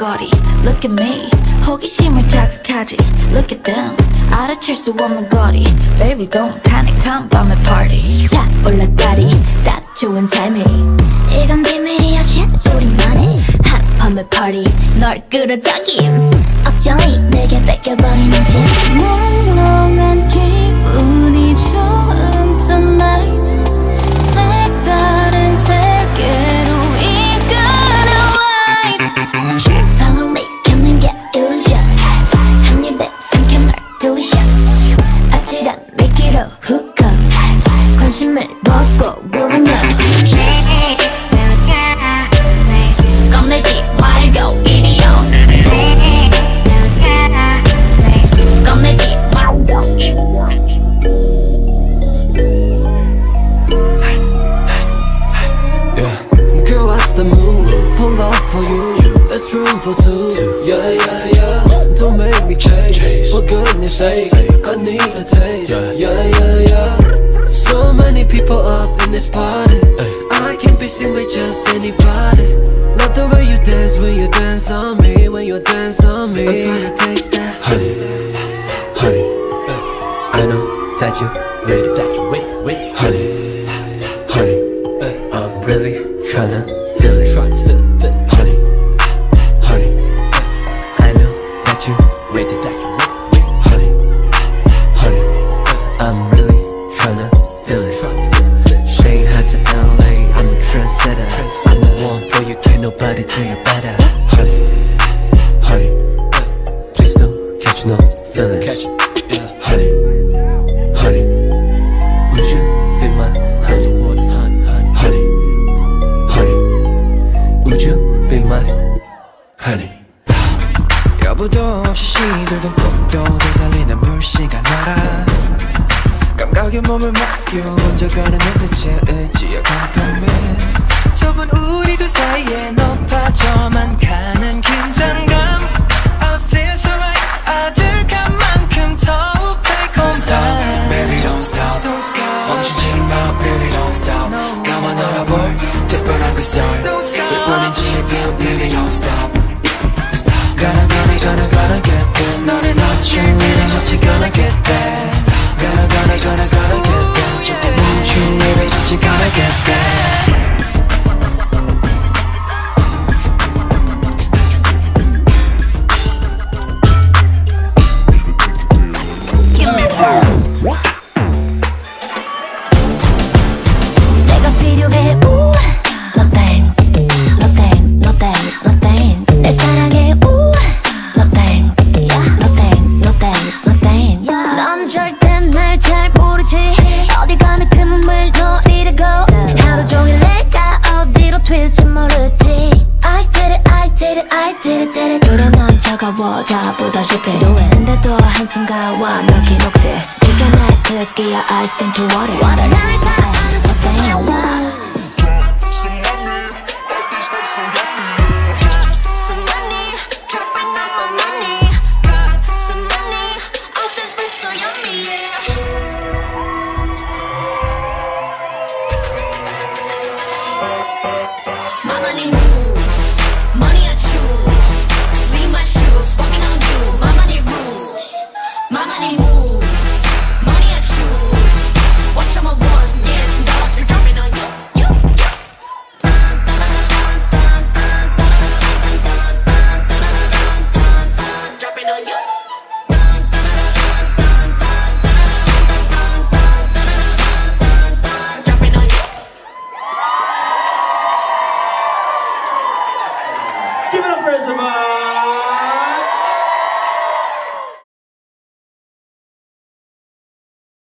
거리. Look at me 호기심을 자극하지. Look at them 알아챌 수 없는 거리. Baby don't panic 한밤의 party. 자 올라다리 딱 좋은 타이밍. 이건 비밀이야 shit 우리만의 한밤의 party. 널 끌어당김 어쩌니 내게 뺏겨버리는 shit. 몽롱한 기분이 좋은 tonight. 색다른 세계로 이끄는 light. Follow me come and get illusion. 한 입에 삼켜 널 delicious. 아찔한 미끼로 hook up. 관심을 먹고 growing up. 겁내지 말고 이리요. 겁내지 말고 이리요. Girl, what's the move? Full love for you. It's room for two. Yeah, yeah, yeah. Don't make me change. For goodness sake, I need a taste. Yeah, yeah, yeah. So many people up in this party. I can't be seen with just anybody. Love the way you dance when you dance on me. When you dance on me, I'm trying to taste that. Honey, honey. I know that you ready. That you wait, honey, honey. I'm really tryna feel it, honey, honey. I know that you ready, honey, honey. I'm really tryna feel it. Shanghai to LA, I'm a trendsetter. I'm the one for you, can't nobody do you better. Honey, honey. Please don't catch no feeling. Honey, honey. Would you be my honey? Honey, honey. Would you be my honey? 여부도 없이 시들던 꽃도 되살리는 물시간 알아. 감각에 몸을 맡겨 얹어가는 눈빛에 의지에 공감해. 좁은 우리 두 사이에 높아져만 가는 긴장감. I feel so right 아득한 만큼 더욱 달콤한. Baby don't stop, Don't stop. 멈추지 마 baby don't stop. 나만 알아볼 특별한 그 썰. 몇 지금 baby don't stop. Gonna get there. 너를 놓치면 같이 gonna get there. Gonna get there. Just want you baby 같이 gonna get there. 내가 필요해 우. No thanks, no thanks, no thanks, no thanks. 내 사랑해 우. No thanks, yeah. No thanks, no thanks, no thanks. 넌 절대 날 잘 모르지. 어디 가면 틈을 노리려고. 하루 종일 내가 어디로 튈지 모르지. I did it, I did it, I did it, did it. 그래 넌 차가워져 보다시피 근데도 한순간 완벽히 녹지. 이게 내 특기야 ice into water. Water like that. No thanks. Give it up for IZAVIBE!